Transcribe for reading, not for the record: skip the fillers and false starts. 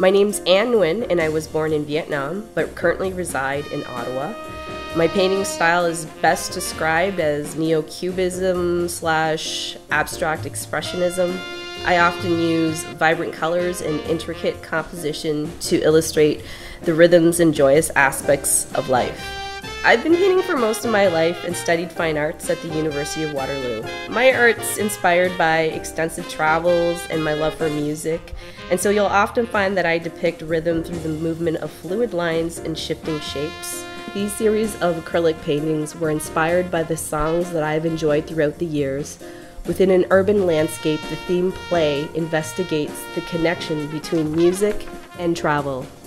My name's Nguyen, and I was born in Vietnam, but currently reside in Ottawa. My painting style is best described as neo-cubism / abstract expressionism. I often use vibrant colors and intricate composition to illustrate the rhythms and joyous aspects of life. I've been painting for most of my life and studied fine arts at the University of Waterloo. My art's inspired by extensive travels and my love for music, and so you'll often find that I depict rhythm through the movement of fluid lines and shifting shapes. These series of acrylic paintings were inspired by the songs that I've enjoyed throughout the years. Within an urban landscape, the theme play investigates the connection between music and travel.